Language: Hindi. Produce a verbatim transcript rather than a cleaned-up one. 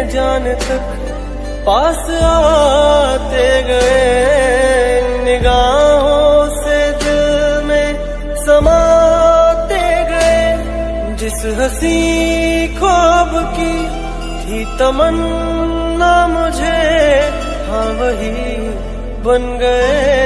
जान तक पास आते गए, निगाहों से दिल में समाते गए। जिस हंसी ख्वाब की थी तमन्ना मुझे, हाँ वही बन गए।